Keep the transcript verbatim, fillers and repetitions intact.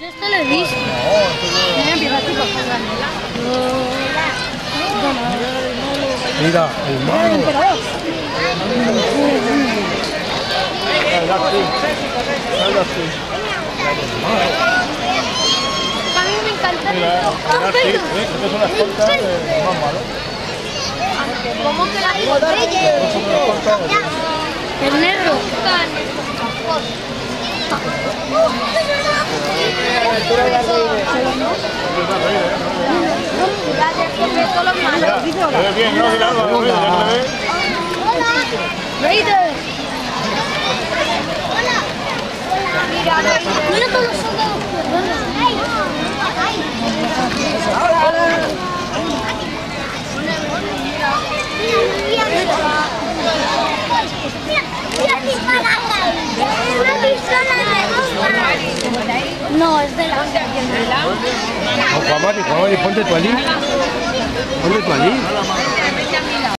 Yo esto lo he visto. Mira, empieza tú para jugar. Mira, el malo. A mí me encanta esto. Estas son las cortas más malas. ¿Cómo que la botella? El negro. Bien, no, mira, Raider. Mira, mira todos los soldados. No, es de la... Juan Mari, Juan Mari, ponte tú allí. Ponte tú allí.